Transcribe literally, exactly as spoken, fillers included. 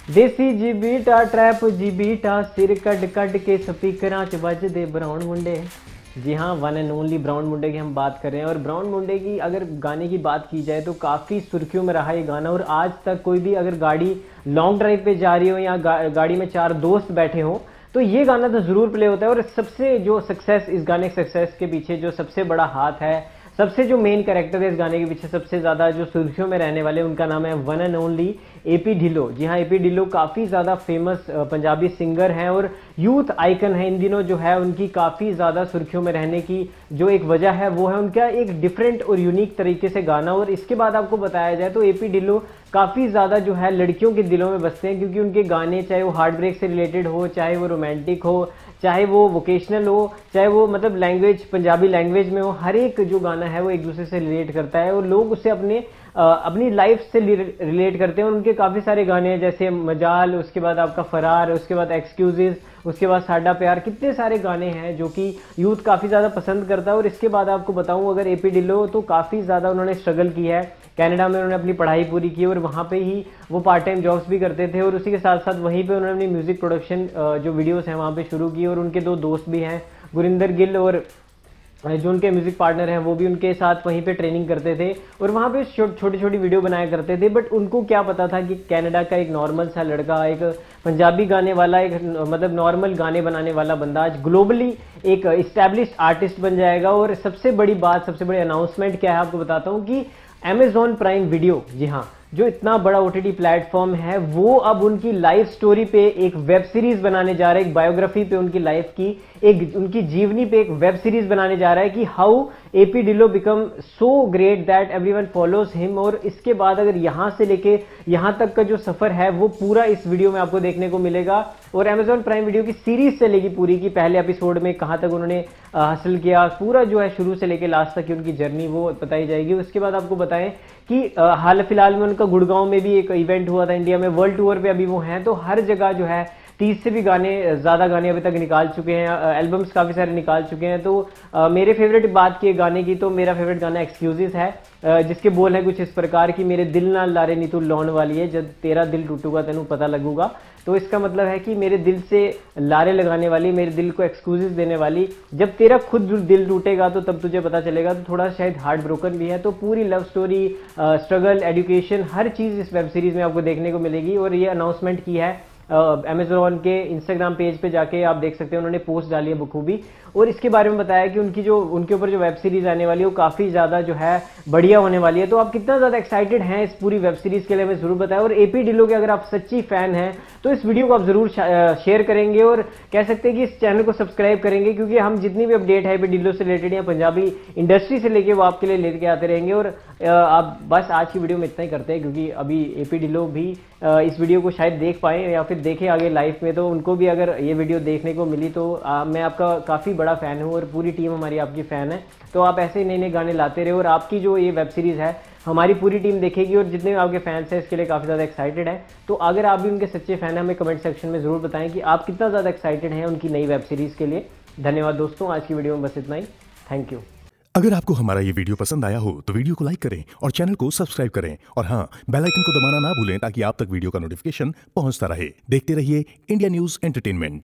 देसी जी बीटा ट्रैप जी बीटा सिर कट कट के स्पीकरां च बजदे ब्राउन मुंडे। जी हाँ, वन एंड ओनली ब्राउन मुंडे की हम बात कर रहे हैं। और ब्राउन मुंडे की अगर गाने की बात की जाए तो काफ़ी सुर्खियों में रहा ये गाना। और आज तक कोई भी अगर गाड़ी लॉन्ग ड्राइव पे जा रही हो या गा, गाड़ी में चार दोस्त बैठे हो तो ये गाना तो ज़रूर प्ले होता है। और सबसे जो सक्सेस, इस गाने के सक्सेस के पीछे जो सबसे बड़ा हाथ है, सबसे जो मेन कैरेक्टर है इस गाने के पीछे, सबसे ज़्यादा जो सुर्खियों में रहने वाले, उनका नाम है one and only AP Dhillon. जी हाँ, एपी ढिल्लो काफ़ी ज़्यादा फेमस पंजाबी सिंगर हैं और यूथ आइकन है। इन दिनों जो है उनकी काफ़ी ज़्यादा सुर्खियों में रहने की जो एक वजह है वो है उनका एक डिफरेंट और यूनिक तरीके से गाना। और इसके बाद आपको बताया जाए तो एपी ढिल्लो काफ़ी ज़्यादा जो है लड़कियों के दिलों में बसते हैं, क्योंकि उनके गाने चाहे वो हार्ट ब्रेक से रिलेटेड हो, चाहे वो रोमांटिक हो, चाहे वो वोकेशनल हो, चाहे वो मतलब लैंग्वेज पंजाबी लैंग्वेज में हो, हर एक जो गाना है वो एक दूसरे से रिलेट करता है और लोग उसे अपने आ, अपनी लाइफ से रिलेट करते हैं। और उनके काफ़ी सारे गाने हैं जैसे मजाल, उसके बाद आपका फरार, उसके बाद एक्सक्यूजेज, उसके बाद साडा प्यार, कितने सारे गाने हैं जो कि यूथ काफ़ी ज़्यादा पसंद करता है। और इसके बाद आपको बताऊं अगर एपी ढिल्लो तो काफ़ी ज़्यादा उन्होंने स्ट्रगल की है। कनाडा में उन्होंने अपनी पढ़ाई पूरी की और वहाँ पे ही वो पार्ट टाइम जॉब्स भी करते थे और उसी के साथ साथ वहीं पे उन्होंने अपनी म्यूज़िक प्रोडक्शन जो वीडियोस हैं वहाँ पे शुरू की। और उनके दो दोस्त भी हैं, गुरिंदर गिल, और जो उनके म्यूजिक पार्टनर हैं वो भी उनके साथ वहीं पे ट्रेनिंग करते थे और वहाँ पे छोटी छोटी वीडियो बनाया करते थे। बट उनको क्या पता था कि कनाडा का एक नॉर्मल सा लड़का, एक पंजाबी गाने वाला, एक मतलब नॉर्मल गाने बनाने वाला बंदा आज ग्लोबली एक इस्टेब्लिश्ड आर्टिस्ट बन जाएगा। और सबसे बड़ी बात, सबसे बड़ी अनाउंसमेंट क्या है आपको बताता हूँ कि अमेजॉन प्राइम वीडियो, जी हाँ, जो इतना बड़ा ओटीटी प्लेटफॉर्म है, वो अब उनकी लाइफ स्टोरी पे एक वेब सीरीज बनाने जा रहा है, एक बायोग्राफी पे उनकी लाइफ की, एक उनकी जीवनी पे एक वेब सीरीज बनाने जा रहा है कि how AP Dhillon become so great that everyone follows him. और इसके बाद अगर यहां से लेके यहां तक का जो सफर है वो पूरा इस वीडियो में आपको देखने को मिलेगा। और अमेजॉन प्राइम वीडियो की सीरीज चलेगी पूरी की पहले एपिसोड में कहां तक उन्होंने हासिल किया, पूरा जो है शुरू से लेके लास्ट तक की उनकी जर्नी वो बताई जाएगी। उसके बाद आपको बताएं कि हाल फिलहाल में उनका गुड़गांव में भी एक इवेंट हुआ था, इंडिया में वर्ल्ड टूर पे अभी वो हैं। तो हर जगह जो है तीस से भी गाने, ज़्यादा गाने अभी तक निकाल चुके हैं, एल्बम्स काफ़ी सारे निकाल चुके हैं। तो आ, मेरे फेवरेट बात की गाने की तो मेरा फेवरेट गाना एक्सक्यूजेस है, आ, जिसके बोल है कुछ इस प्रकार की, मेरे दिल ना लारे नी तू लौन वाली है, जब तेरा दिल टूटूगा तेनू पता लगूगा। तो इसका मतलब है कि मेरे दिल से लारे लगाने वाली, मेरे दिल को एक्सक्यूजेस देने वाली, जब तेरा खुद दिल टूटेगा तो तब तुझे पता चलेगा। तो थोड़ा शायद हार्ट ब्रोकन भी है। तो पूरी लव स्टोरी, स्ट्रगल, एजुकेशन, हर चीज़ इस वेब सीरीज में आपको देखने को मिलेगी। और ये अनाउंसमेंट की है अमेजोन के इंस्टाग्राम पेज पे जाके आप देख सकते हैं, उन्होंने पोस्ट डाली है बखूबी। और इसके बारे में बताया कि उनकी जो उनके ऊपर जो वेब सीरीज आने वाली है वो काफ़ी ज़्यादा जो है बढ़िया होने वाली है। तो आप कितना ज़्यादा एक्साइटेड हैं इस पूरी वेब सीरीज़ के लिए हमें ज़रूर बताएं। और एपी ढिल्लो के अगर आप सच्ची फ़ैन हैं तो इस वीडियो को आप ज़रूर शेयर करेंगे और कह सकते हैं कि इस चैनल को सब्सक्राइब करेंगे, क्योंकि हम जितनी भी अपडेट है एपी ढिल्लो से रिलेटेड या पंजाबी इंडस्ट्री से लेके वो आपके लिए लेके आते रहेंगे। और आप बस आज की वीडियो में इतना ही करते हैं, क्योंकि अभी एपी ढिल्लो भी इस वीडियो को शायद देख पाएँ या फिर देखें आगे लाइफ में, तो उनको भी अगर ये वीडियो देखने को मिली तो आ, मैं आपका काफ़ी बड़ा फ़ैन हूँ और पूरी टीम हमारी आपकी फ़ैन है। तो आप ऐसे ही नए नए गाने लाते रहे और आपकी जो ये वेब सीरीज़ है हमारी पूरी टीम देखेगी और जितने भी आपके फैंस हैं इसके लिए काफ़ी ज़्यादा एक्साइटेड है। तो अगर आप भी उनके सच्चे फ़ैन हैं हमें कमेंट सेक्शन में ज़रूर बताएं कि आप कितना ज़्यादा एक्साइटेड हैं उनकी नई वेब सीरीज़ के लिए। धन्यवाद दोस्तों, आज की वीडियो में बस इतना ही। Thank you. अगर आपको हमारा ये वीडियो पसंद आया हो तो वीडियो को लाइक करें और चैनल को सब्सक्राइब करें और हाँ, बेल आइकन को दबाना ना भूलें ताकि आप तक वीडियो का नोटिफिकेशन पहुंचता रहे। देखते रहिए इंडिया न्यूज एंटरटेनमेंट।